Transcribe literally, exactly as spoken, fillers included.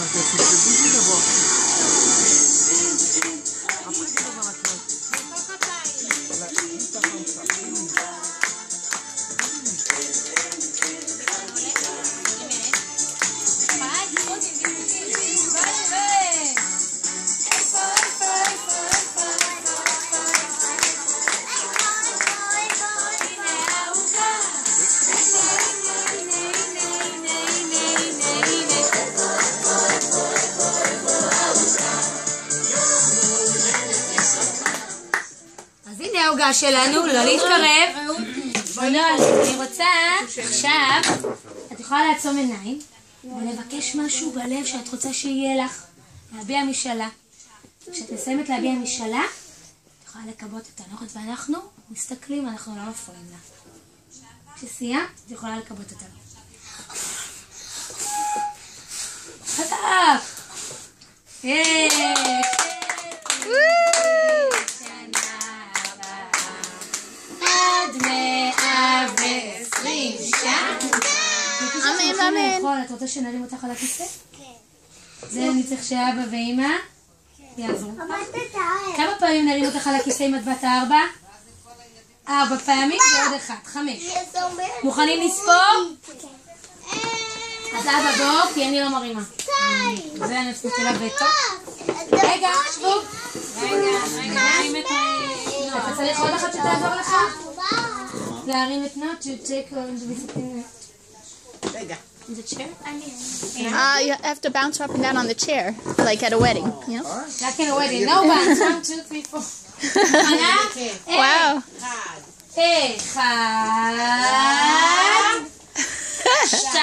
העוגה שלנו, לא להתקרב. אני רוצה עכשיו, את יכולה לעצום עיניים ולבקש משהו בלב שאת רוצה שיהיה לך, להביע משאלה. כשאת מסיימת להביע משאלה, את יכולה לקבות את הנורת ואנחנו מסתכלים, אנחנו לא מפריעים לה. כשסיימת, את יכולה לקבות את הנורת. חזק! אמן, אמן. את רוצה שנרים אותך על הכיסא? כן. זה אני צריך שאבא ואמא יעזרו. כמה פעמים נרים אותך על הכיסא עם את בת הארבע? ארבע פעמים ועוד אחד, חמש. מוכנים לספור? אז אבא בוא, כי אני לא מרימה. זה אני צריכה לה בטח. רגע, שבו. רגע, רגע. אתה צריך עוד אחת שתעזור לך? להרים את נוט, שצ'ק או דיסציפלינה. רגע. Is it chair? Uh, you have to bounce up and down on the chair, like at a wedding, you know? Like at a wedding. No bounce. One, two, three, four. Wow. אחד, שתיים,